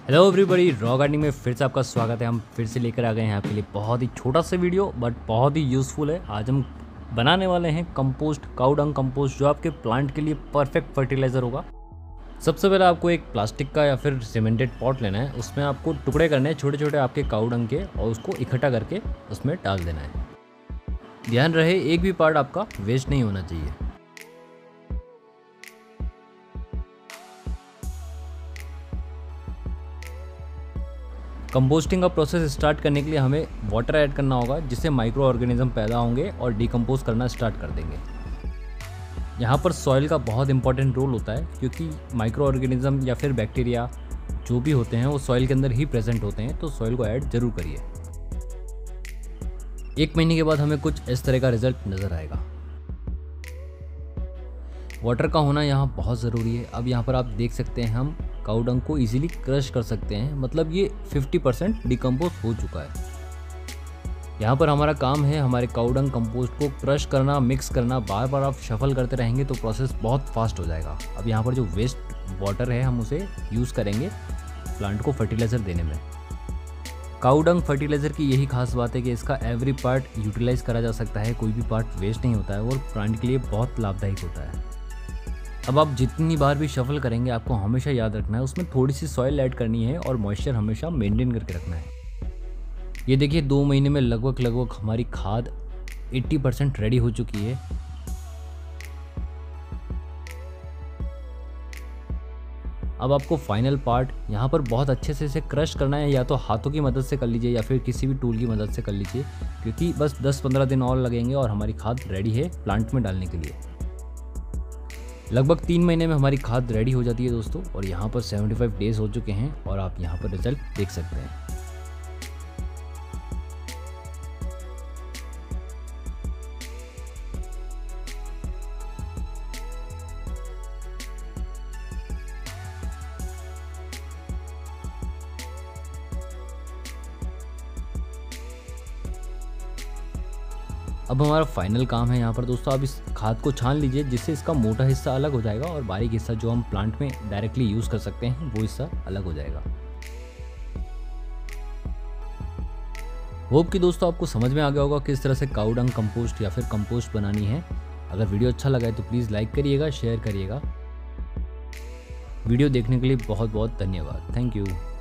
Hello everybody, raw gardening में फिर से आपका स्वागत है। हम फिर से लेकर आ गए हैं आपके लिए बहुत ही छोटा सा वीडियो बट बहुत ही यूज़फुल है। आज हम बनाने वाले हैं कंपोस्ट, काऊ डंग कंपोस्ट, जो आपके प्लांट के लिए परफेक्ट फर्टिलाइज़र होगा। सबसे पहले आपको एक प्लास्टिक का या फिर सीमेंटेड पॉट लेना है। उसमें आपको टुकड़े करने हैं छोटे छोटे आपके काऊ डंग के, और उसको इकट्ठा करके उसमें डाल देना है। ध्यान रहे एक भी पार्ट आपका वेस्ट नहीं होना चाहिए। कंपोस्टिंग का प्रोसेस स्टार्ट करने के लिए हमें वाटर ऐड करना होगा, जिससे माइक्रो ऑर्गेनिज्म पैदा होंगे और डिकम्पोज करना स्टार्ट कर देंगे। यहाँ पर सॉइल का बहुत इंपॉर्टेंट रोल होता है, क्योंकि माइक्रो ऑर्गेनिज्म या फिर बैक्टीरिया जो भी होते हैं वो सॉइल के अंदर ही प्रेजेंट होते हैं, तो सॉइल को ऐड जरूर करिए। 1 महीने के बाद हमें कुछ इस तरह का रिजल्ट नज़र आएगा। वाटर का होना यहाँ बहुत ज़रूरी है। अब यहाँ पर आप देख सकते हैं हम काऊ डंग को इजीली क्रश कर सकते हैं, मतलब ये 50% डिकम्पोज हो चुका है। यहाँ पर हमारा काम है हमारे काऊ डंग कंपोस्ट को क्रश करना, मिक्स करना। बार बार आप शफल करते रहेंगे तो प्रोसेस बहुत फास्ट हो जाएगा। अब यहाँ पर जो वेस्ट वाटर है हम उसे यूज़ करेंगे प्लांट को फर्टिलाइज़र देने में। काऊ डंग फर्टिलाइज़र की यही खास बात है कि इसका एवरी पार्ट यूटिलाइज करा जा सकता है, कोई भी पार्ट वेस्ट नहीं होता है और प्लांट के लिए बहुत लाभदायक होता है। अब आप जितनी बार भी शफल करेंगे आपको हमेशा याद रखना है उसमें थोड़ी सी सॉइल ऐड करनी है और मॉइस्चर हमेशा मेंटेन करके रखना है। ये देखिए 2 महीने में लगभग हमारी खाद 80% रेडी हो चुकी है। अब आपको फाइनल पार्ट यहाँ पर बहुत अच्छे से इसे क्रश करना है, या तो हाथों की मदद से कर लीजिए या फिर किसी भी टूल की मदद से कर लीजिए, क्योंकि बस 10-15 दिन और लगेंगे और हमारी खाद रेडी है प्लांट में डालने के लिए। लगभग 3 महीने में हमारी खाद रेडी हो जाती है दोस्तों, और यहाँ पर 75 डेज हो चुके हैं और आप यहाँ पर रिजल्ट देख सकते हैं। अब हमारा फाइनल काम है यहाँ पर दोस्तों, आप इस खाद को छान लीजिए, जिससे इसका मोटा हिस्सा अलग हो जाएगा और बारीक हिस्सा जो हम प्लांट में डायरेक्टली यूज़ कर सकते हैं वो हिस्सा अलग हो जाएगा। होप कि दोस्तों आपको समझ में आ गया होगा किस तरह से काऊ डंग कंपोस्ट या फिर कंपोस्ट बनानी है। अगर वीडियो अच्छा लगा है तो प्लीज़ लाइक करिएगा, शेयर करिएगा। वीडियो देखने के लिए बहुत बहुत धन्यवाद। Thank you.